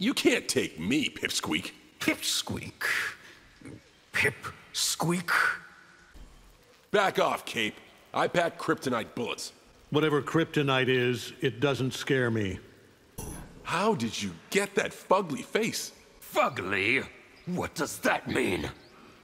You can't take me, Pipsqueak. Pipsqueak. Pipsqueak. Back off, Cape. I pack kryptonite bullets. Whatever kryptonite is, it doesn't scare me. How did you get that fugly face? Fugly? What does that mean?